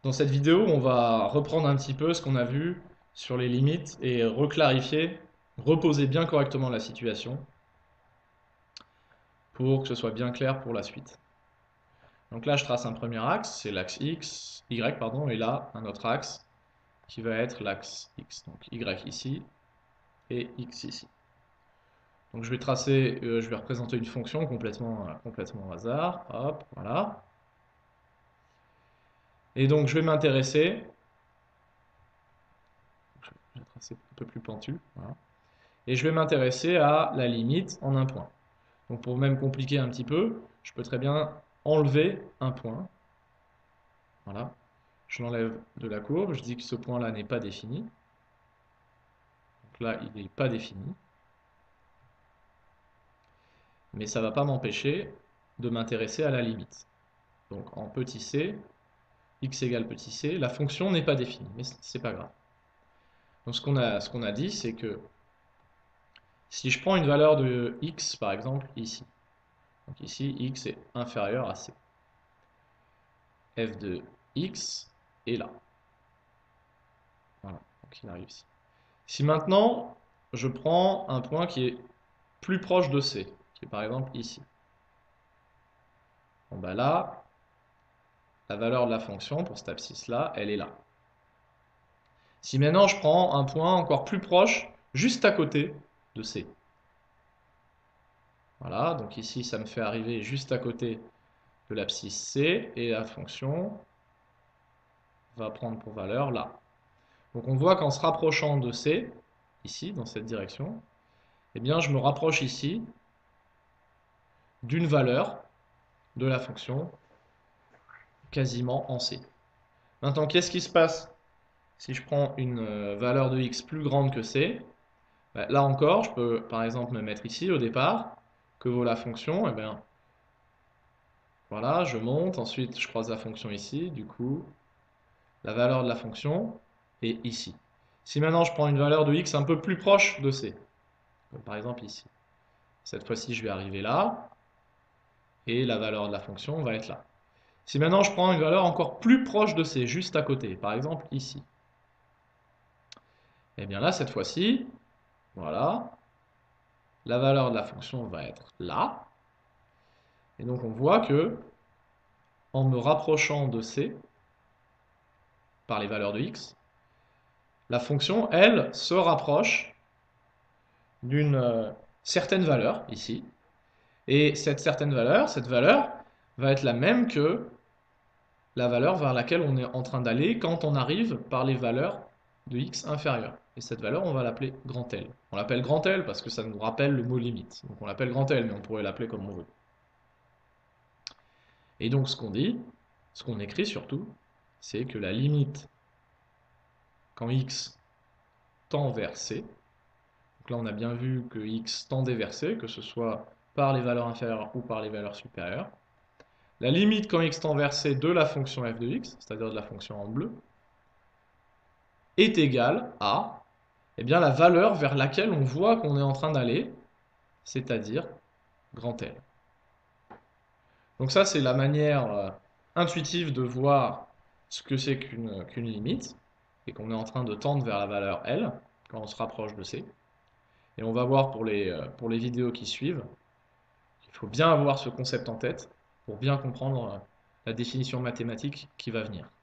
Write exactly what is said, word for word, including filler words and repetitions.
Dans cette vidéo, on va reprendre un petit peu ce qu'on a vu sur les limites et reclarifier, reposer bien correctement la situation pour que ce soit bien clair pour la suite. Donc là, je trace un premier axe, c'est l'axe X, Y, pardon, et là, un autre axe qui va être l'axe X. Donc Y ici et X ici. Donc je vais tracer, euh, je vais représenter une fonction complètement, euh, complètement au hasard. Hop, voilà. Et donc je vais m'intéresser, je vais tracer un peu plus pentu, voilà. Et je vais m'intéresser à la limite en un point. Donc pour même compliquer un petit peu, je peux très bien enlever un point. Voilà. Je l'enlève de la courbe, je dis que ce point-là n'est pas défini. Donc là, il n'est pas défini. Mais ça ne va pas m'empêcher de m'intéresser à la limite. Donc en petit c, x égale petit c, la fonction n'est pas définie, mais c'est pas grave. Donc ce qu'on a, ce qu'on a dit, c'est que si je prends une valeur de x, par exemple, ici, donc ici, x est inférieur à c, f de x est là. Voilà, donc il arrive ici. Si maintenant, je prends un point qui est plus proche de C, qui est par exemple ici, bon bah là, la valeur de la fonction pour cette abscisse-là, elle est là. Si maintenant je prends un point encore plus proche, juste à côté de C, voilà, donc ici ça me fait arriver juste à côté de l'abscisse C, et la fonction va prendre pour valeur là. Donc on voit qu'en se rapprochant de C, ici, dans cette direction, eh bien je me rapproche ici d'une valeur de la fonction quasiment en C. Maintenant, qu'est-ce qui se passe si je prends une euh, valeur de x plus grande que C? Ben, là encore, je peux par exemple me mettre ici au départ, que vaut la fonction? Eh bien, voilà, je monte, ensuite je croise la fonction ici, du coup, la valeur de la fonction est ici. Si maintenant je prends une valeur de x un peu plus proche de C, comme par exemple ici, cette fois-ci je vais arriver là, et la valeur de la fonction va être là. Si maintenant je prends une valeur encore plus proche de C, juste à côté, par exemple ici, et bien là, cette fois-ci, voilà, la valeur de la fonction va être là. Et donc on voit que, en me rapprochant de C, par les valeurs de x, la fonction, elle, se rapproche d'une euh, certaine valeur, ici. Et cette certaine valeur, cette valeur va être la même que la valeur vers laquelle on est en train d'aller quand on arrive par les valeurs de x inférieures. Et cette valeur, on va l'appeler grand L. On l'appelle grand L parce que ça nous rappelle le mot limite. Donc on l'appelle grand L, mais on pourrait l'appeler comme on veut. Et donc ce qu'on dit, ce qu'on écrit surtout, c'est que la limite quand x tend vers C, donc là on a bien vu que x tendait vers C, que ce soit par les valeurs inférieures ou par les valeurs supérieures, la limite quand x tend vers C de la fonction f de x, c'est-à-dire de la fonction en bleu, est égale à eh bien, la valeur vers laquelle on voit qu'on est en train d'aller, c'est-à-dire grand L. Donc ça, c'est la manière euh, intuitive de voir ce que c'est qu'une qu'une limite, et qu'on est en train de tendre vers la valeur L, quand on se rapproche de C. Et on va voir pour les, euh, pour les vidéos qui suivent, qu'il faut bien avoir ce concept en tête, pour bien comprendre euh, la définition mathématique qui va venir.